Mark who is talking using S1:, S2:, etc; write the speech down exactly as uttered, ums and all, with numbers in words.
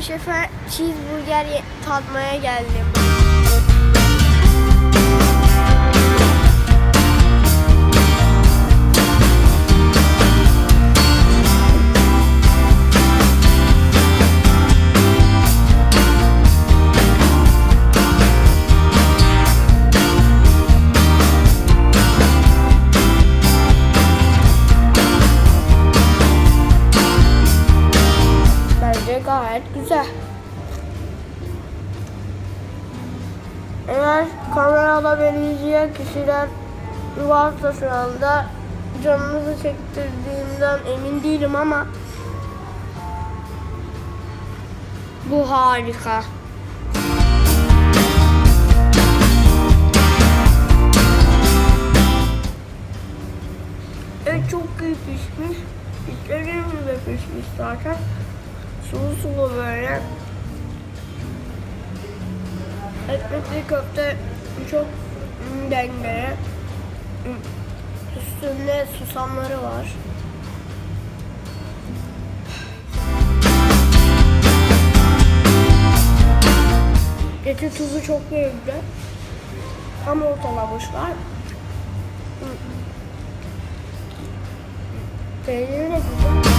S1: Şef'e cheeseburger tatmaya geldim. Gayet güzel. Eğer kamerada beni izleyen kişiler varsa şu anda canınızı çektirdiğimden emin değilim ama bu harika. Et çok iyi pişmiş. İstediğim gibi pişmiş zaten. Sulu sulu böyle. Ekmekli köfte çok dengeli. Üstünde susamları var. Eti tuzu çok yerinde. Tam ortalamışlar. Peyniri de güzel.